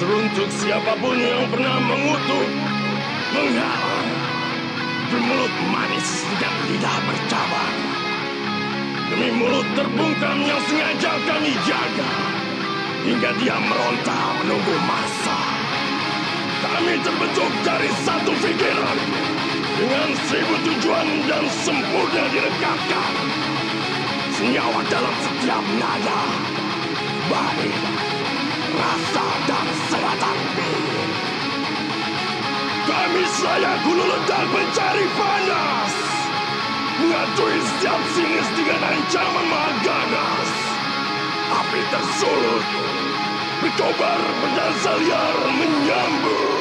Teruntuk siapapun yang pernah mengutuk, menghalang, bermulut manis dengan lidah bercabang. Demi mulut terbungkam yang sengaja kami jaga, hingga dia meronta menunggu masa. Kami terbentuk dari satu pikiran, dengan 1000 tujuan dan sempurna direkatkan. Senyawa dalam setiap nada, baik, rasa dan selatan bir. Kami saya gunung ledak mencari panas, mengatui setiap sinis dengan ancaman maha ganas. Api tersulut, berkobar, berdansa liar, menyambut.